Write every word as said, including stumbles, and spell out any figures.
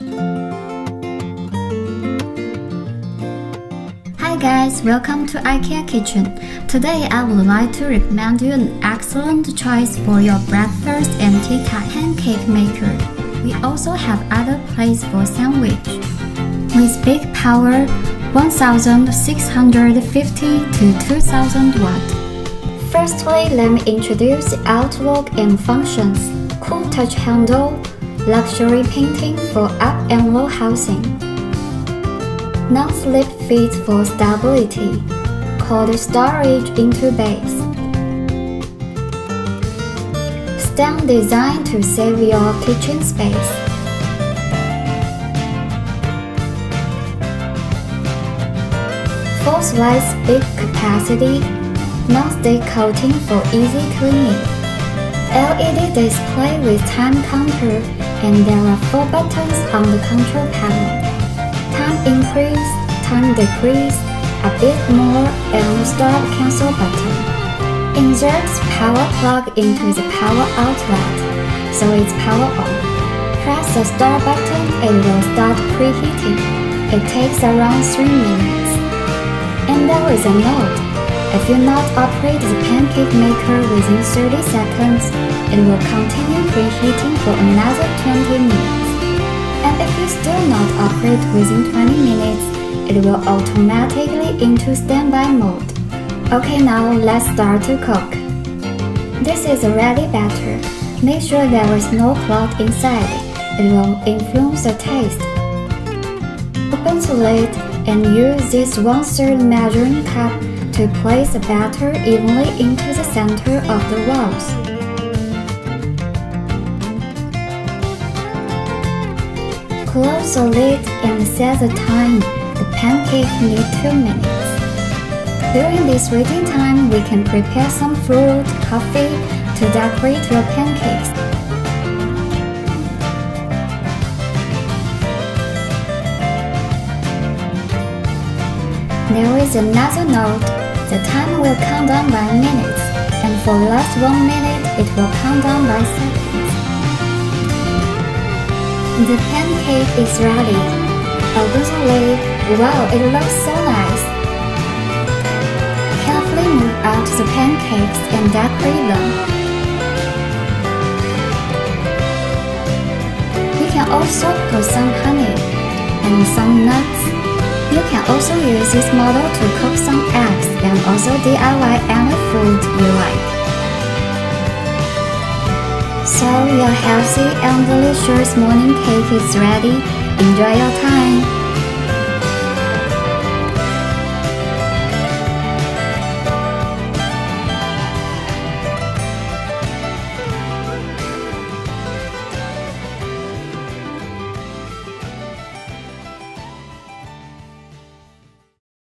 Hi guys, welcome to IKEA Kitchen. Today I would like to recommend you an excellent choice for your breakfast and tea time pancake maker. We also have other plates for sandwich. With big power, one thousand six hundred fifty to two thousand watt. Firstly, let me introduce the outlook and functions. Cool touch handle, luxury painting for up and low housing. Non-slip feet for stability. Cold storage into base. Stand designed to save your kitchen space. Full slice big capacity. Non-stick coating for easy cleaning. L E D display with time counter, and there are four buttons on the control panel. Time increase, time decrease, a bit more, and start cancel button. Inserts power plug into the power outlet, so it's power on. Press the start button, it will start preheating. It takes around three minutes. And there is a note. If you not operate the pancake maker within thirty seconds, it will continue preheating for another twenty minutes. And if you still not operate within twenty minutes, it will automatically into standby mode. Okay, now let's start to cook. This is a ready batter. Make sure there is no clot inside. It will influence the taste. Open the lid and use this one-third measuring cup to place the batter evenly into the center of the walls. Close the lid and set the time. The pancake needs two minutes. During this waiting time, we can prepare some fruit, coffee to decorate your pancakes. There is another note. The time will count down by minutes, and for the last one minute, it will count down by seconds. The pancake is ready. Open the lid. Wow, it looks so nice. Carefully move out the pancakes and decorate them. You can also put some honey and some nuts. You can also use this model to cook some eggs and also D I Y any food you like. So your healthy and delicious morning cake is ready. Enjoy your time!